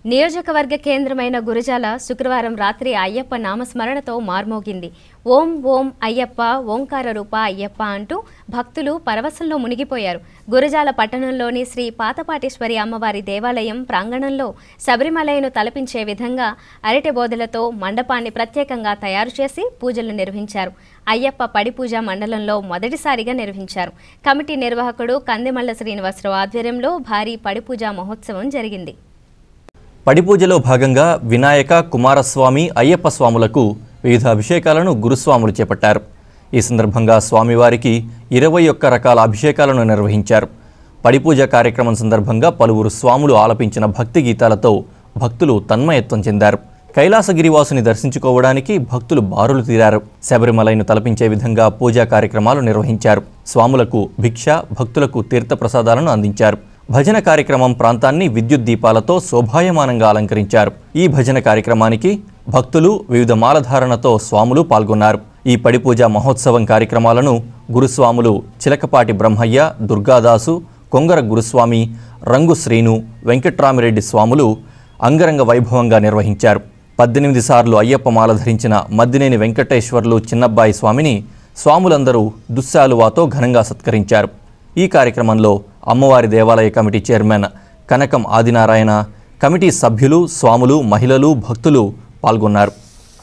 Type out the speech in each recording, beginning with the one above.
నియోజకవర్గ కేంద్రమైన గురజాల శుక్రవారం రాత్రి అయ్యప్ప నామస్మరణతో మార్మోగింది. ఓం ఓం అయ్యప్ప, ఓంకార రూప అయ్యప్ప అంటూ భక్తులు పరవశంలో మునిగిపోయారు. గురజాల పట్టణంలోని శ్రీ పాతపాటేశ్వరి అమ్మవారి దేవాలయం ప్రాంగణంలో శబరిమలైను తలపించే విధంగా అరటి బోదలతో మండపాన్ని ప్రత్యేకంగా తయారు చేసి పూజలు నిర్వహించారు. అయ్యప్ప పడిపూజ మండలంలో మొదటిసారిగా నిర్వహించారు. కమిటీ నిర్వాహకుడు కందిమల్ల శ్రీనివాసరావు ఆధ్వర్యంలో భారీ పడిపూజ మహోత్సవం జరిగింది. పడిపూజలో భాగంగా వినాయక, కుమారస్వామి, అయ్యప్ప స్వాములకు వివిధ అభిషేకాలను గురుస్వాములు చేపట్టారు. ఈ సందర్భంగా స్వామివారికి 21 రకాల అభిషేకాలను నిర్వహించారు. పడిపూజ కార్యక్రమం సందర్భంగా పలువురు స్వాములు ఆలపించిన భక్తి గీతాలతో భక్తులు తన్మయత్వం చెందారు. కైలాసగిరివాసుని దర్శించుకోవడానికి భక్తులు బారులు తీరారు. శబరిమలైను తలపించే విధంగా పూజా కార్యక్రమాలు నిర్వహించారు. స్వాములకు భిక్ష, భక్తులకు తీర్థప్రసాదాలను అందించారు. భజన కార్యక్రమం ప్రాంతాన్ని విద్యుత్ దీపాలతో శోభాయమానంగా అలంకరించారు. ఈ భజన కార్యక్రమానికి భక్తులు వివిధ మాలధారణతో స్వాములు పాల్గొన్నారు. ఈ పడిపూజ మహోత్సవం కార్యక్రమాలను గురుస్వాములు చిలకపాటి బ్రహ్మయ్య, దుర్గాదాసు, కొంగర గురుస్వామి, రంగు శ్రీను, వెంకట్రామిరెడ్డి స్వాములు అంగరంగ వైభవంగా నిర్వహించారు. 18 సార్లు అయ్యప్ప మాల ధరించిన మద్దినేని వెంకటేశ్వర్లు చిన్నబ్బాయి స్వామిని స్వాములందరూ దుశ్శాలువాతో ఘనంగా సత్కరించారు. ఈ కార్యక్రమంలో అమ్మవారి దేవాలయ committee chairman Kanakam Adinarayana, committee సభ్యులు, స్వాములు, మహిళలు, భక్తులు పాల్గొన్నారు.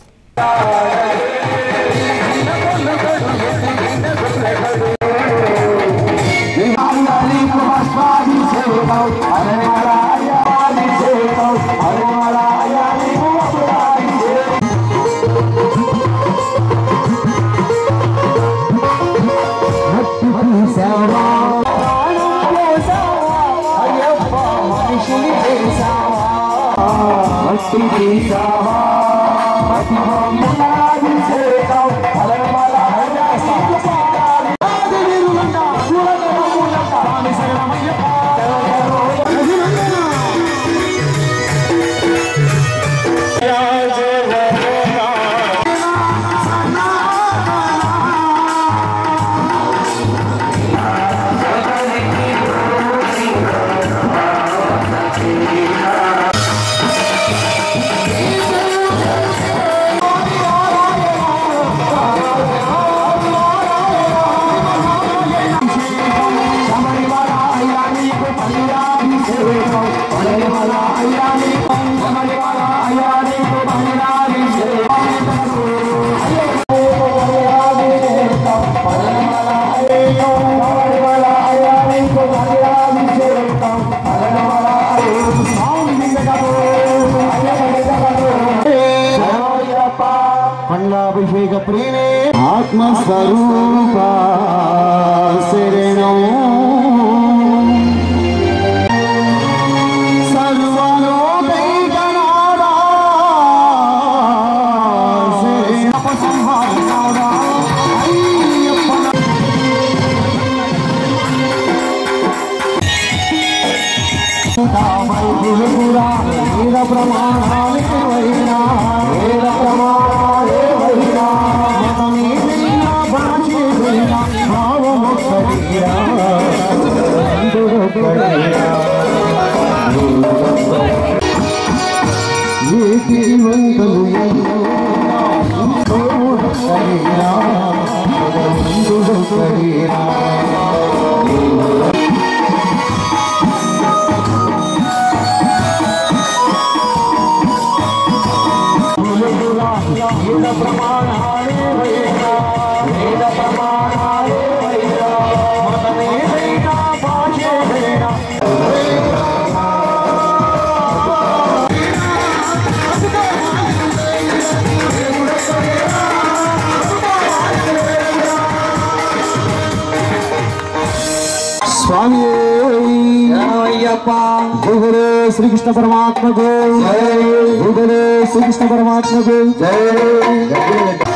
పండాభిషేక ప్రేమే ఆత్మస్వరూప శరణం సర్వలోకైకనాథా శరణప సంహారనాథా అయ్యప్ప తామై గురుపురా వేద ప్రమాణానికి వైనా వేద ప్రమాణాలే వైనా మతమేదైనా భాషేదైనా భావమొక్కడిరా అందుడొక్కడిరా ఏటి వందలు అందుడొక్కడిరా అందుడొక్కడిరా వేద ప్రమాణాలే వైనా వేద ప్రమాణాలే వైనా మతమేదైనా భాషేదైనా స్వామి అయ్యప్ప గురు శ్రీకృష్ణ పరమాత్మకు జై. గురు శ్రీకృష్ణ పరమాత్మకు జై.